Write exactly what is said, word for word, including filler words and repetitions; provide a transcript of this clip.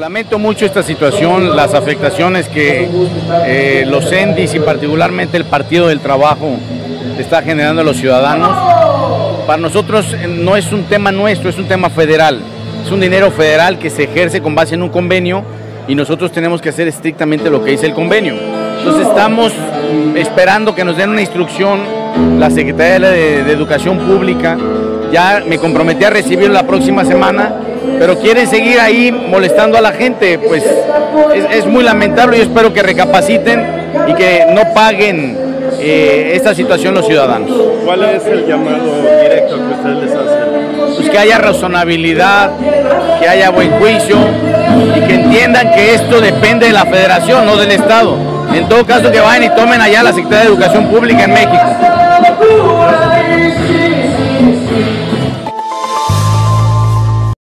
lamento mucho esta situación, las afectaciones que eh, los ENDIS y particularmente el Partido del Trabajo está generando a los ciudadanos. Para nosotros no es un tema nuestro, es un tema federal. Es un dinero federal que se ejerce con base en un convenio y nosotros tenemos que hacer estrictamente lo que dice el convenio. Entonces estamos esperando que nos den una instrucción la Secretaría de, de Educación Pública. Ya me comprometí a recibirlo la próxima semana, pero quieren seguir ahí molestando a la gente. Pues es, es muy lamentable. Yo espero que recapaciten y que no paguen eh, esta situación los ciudadanos. ¿Cuál es el llamado directo que ustedes les hacen? Pues que haya razonabilidad, que haya buen juicio y que entiendan que esto depende de la Federación, no del Estado. En todo caso, que vayan y tomen allá la Secretaría de Educación Pública en México.